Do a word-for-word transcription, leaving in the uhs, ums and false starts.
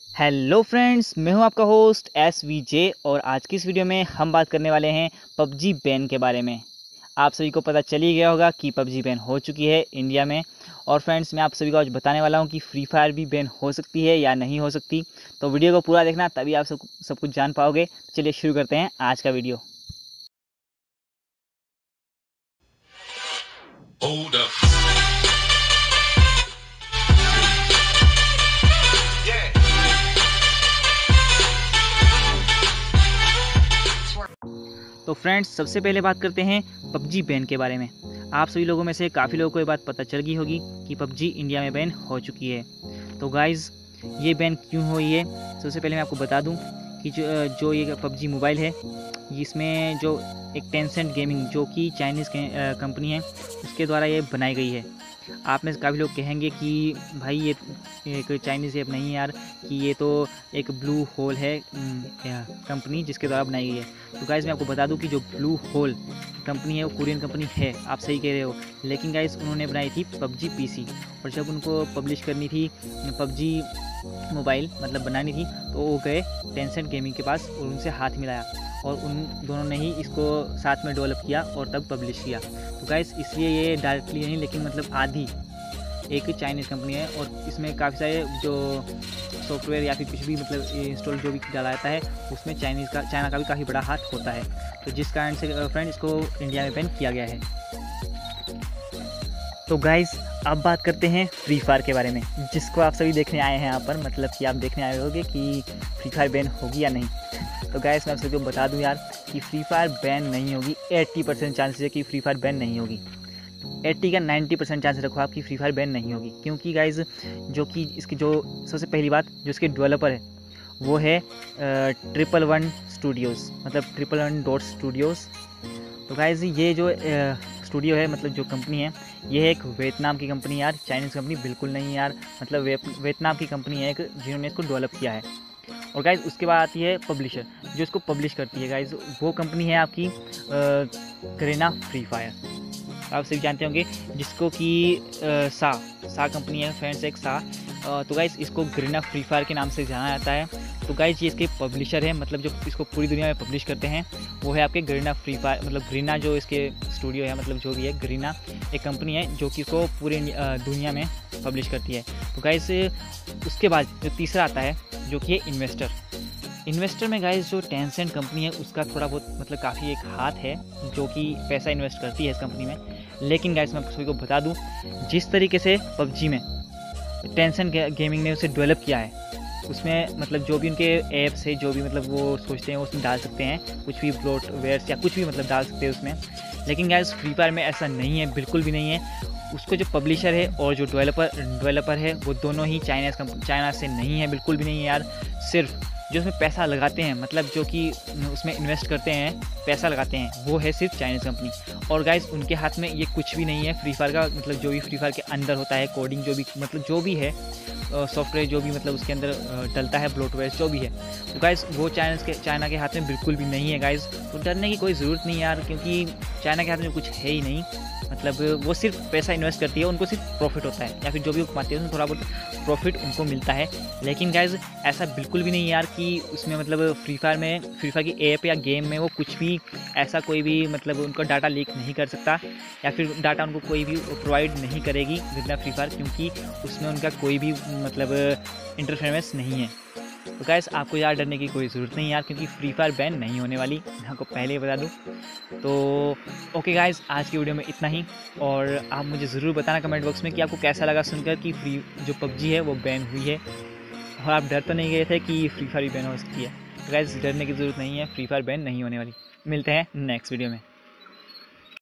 Hello friends, मैं हूं आपका होस्ट एस वी जे और आज की इस वीडियो में हम बात करने वाले हैं पबजी बैन के बारे में। आप सभी को पता चल ही गया होगा कि पबजी बैन हो चुकी है इंडिया में। और फ्रेंड्स, मैं आप सभी को आज बताने वाला हूं कि फ्री फायर भी बैन हो सकती है या नहीं हो सकती। तो वीडियो को पूरा देखना, तभी आप सब सब कुछ जान पाओगे। चलिए शुरू करते हैं आज का वीडियो। Hold up. तो फ्रेंड्स, सबसे पहले बात करते हैं पबजी बैन के बारे में। आप सभी लोगों में से काफ़ी लोगों को ये बात पता चल गई होगी कि पबजी इंडिया में बैन हो चुकी है। तो गाइज़, ये बैन क्यों हुई है, सबसे पहले मैं आपको बता दूं कि जो जो ये पबजी मोबाइल है, इसमें जो एक टेंसेंट गेमिंग जो कि चाइनीज़ कंपनी है, उसके द्वारा ये बनाई गई है। आप में से काफ़ी लोग कहेंगे कि भाई ये एक चाइनीज़ ऐप नहीं है यार, कि ये तो एक ब्लू होल है कंपनी जिसके द्वारा बनाई गई है। तो गाइज़, मैं आपको बता दूं कि जो ब्लू होल कंपनी है वो कोरियन कंपनी है, आप सही कह रहे हो। लेकिन गाइज़, उन्होंने बनाई थी पबजी पीसी, और जब उनको पब्लिश करनी थी पबजी मोबाइल मतलब बनानी थी, तो वो गए टेंसेंट गेमिंग के पास और उनसे हाथ मिलाया, और उन दोनों ने ही इसको साथ में डेवलप किया और तब पब्लिश किया। तो गाइस, इसलिए ये डायरेक्टली नहीं, लेकिन मतलब आधी एक चाइनीज़ कंपनी है, और इसमें काफ़ी सारे जो सॉफ्टवेयर या फिर कुछ भी मतलब इंस्टॉल जो भी डाला जाता है, उसमें चाइनीज़ का चाइना का भी काफ़ी बड़ा हाथ होता है। तो जिस कारण से फ्रेंड इसको इंडिया में बैन किया गया है। तो गाइस, अब बात करते हैं फ्री फायर के बारे में, जिसको आप सभी देखने आए हैं यहाँ पर। मतलब कि आप देखने आए होंगे कि फ्री फायर बैन होगी या नहीं। तो गाइस, मैं आप सभी को बता दूं यार कि फ्री फायर बैन नहीं होगी। अस्सी परसेंट चांसेस है कि फ्री फायर बैन नहीं होगी। अस्सी का नब्बे परसेंट चांसेस रखो आप कि फ्री फायर बैन नहीं होगी। क्योंकि गाइस, जो कि इसकी जो सबसे पहली बात, जो इसके डेवलपर है वो है ट्रिपल वन स्टूडियोज़, मतलब ट्रिपल वन डॉट स्टूडियोज़। तो गाइस, ये जो स्टूडियो है, मतलब जो कंपनी है, ये है एक वियतनाम की कंपनी यार, चाइनीज़ कंपनी बिल्कुल नहीं यार। मतलब वियतनाम की कंपनी है एक, जिन्होंने इसको डेवलप किया है। और गाइज़, उसके बाद आती है पब्लिशर, जो इसको पब्लिश करती है। गाइज़, वो कंपनी है आपकी गरीना फ्री फायर, आप सभी जानते होंगे, जिसको कि सा सा कंपनी है फ्रेंड्स, एक सा। तो गाइज़, इसको गरीना फ्री फायर के नाम से जाना जाता है। तो गाइज़, ये इसके पब्लिशर है, मतलब जो इसको पूरी दुनिया में पब्लिश करते हैं, वो है आपके गरीना फ्री फायर। मतलब गरीना जो इसके स्टूडियो है, मतलब जो भी है, गरीना एक कंपनी है जो कि इसको पूरी दुनिया में पब्लिश करती है। तो गाइज़, उसके बाद जो तीसरा आता है, जो कि है इन्वेस्टर। इन्वेस्टर में गाइस, जो टेंसेंट कंपनी है, उसका थोड़ा बहुत मतलब काफ़ी एक हाथ है, जो कि पैसा इन्वेस्ट करती है इस कंपनी में। लेकिन गाइस, मैं सभी को बता दूं, जिस तरीके से पबजी में टेंसेंट गेमिंग ने उसे डेवलप किया है, उसमें मतलब जो भी उनके ऐप्स है, जो भी मतलब वो सोचते हैं वो उसमें डाल सकते हैं, कुछ भी ब्लोटवेयर्स या कुछ भी मतलब डाल सकते हैं उसमें। लेकिन गाइस, फ्री फायर में ऐसा नहीं है, बिल्कुल भी नहीं है। उसको जो पब्लिशर है और जो डेवलपर डेवलपर है, वो दोनों ही चाइना चाइना से नहीं है, बिल्कुल भी नहीं है यार। सिर्फ जो उसमें पैसा लगाते हैं, मतलब जो कि उसमें इन्वेस्ट करते हैं, पैसा लगाते हैं, वो है सिर्फ चाइनीज़ कंपनी। और गाइस, उनके हाथ में ये कुछ भी नहीं है फ्री फायर का। मतलब जो भी फ्री फायर के अंदर होता है, कोडिंग जो भी मतलब जो भी है, सॉफ्टवेयर जो भी मतलब उसके अंदर डलता है, ब्लोटवेयर जो भी है, तो गाइस वो चाइना के चाइना के हाथ में बिल्कुल भी नहीं है गाइस। तो डरने की कोई ज़रूरत नहीं यार, क्योंकि चाइना के हाथ में कुछ है ही नहीं। मतलब वो सिर्फ पैसा इन्वेस्ट करती है, उनको सिर्फ प्रॉफिट होता है, या फिर जो भी वो कमाती है उसमें थोड़ा बहुत प्रॉफिट उनको मिलता है। लेकिन गाइज, ऐसा बिल्कुल भी नहीं है यार कि उसमें मतलब फ्री फायर में, फ्री फायर की ऐप या गेम में वो कुछ भी ऐसा कोई भी मतलब उनका डाटा लीक नहीं कर सकता, या फिर डाटा उनको कोई भी प्रोवाइड नहीं करेगी गरीना फ्री फायर, क्योंकि उसमें उनका कोई भी मतलब इंटरफेरेंस नहीं है। तो गाइस, आपको यार डरने की कोई ज़रूरत नहीं यार, क्योंकि फ्री फायर बैन नहीं होने वाली, मैं आपको पहले ही बता दूं। तो ओके गाइस, आज की वीडियो में इतना ही। और आप मुझे ज़रूर बताना कमेंट बॉक्स में कि आपको कैसा लगा सुनकर कि फ्री जो पबजी है वो बैन हुई है, और आप डर तो नहीं गए थे कि फ्री फायर भी बैन हो सकती है। तो गाइस, डरने की ज़रूरत नहीं है, फ्री फायर बैन नहीं होने वाली। मिलते हैं नेक्स्ट वीडियो में।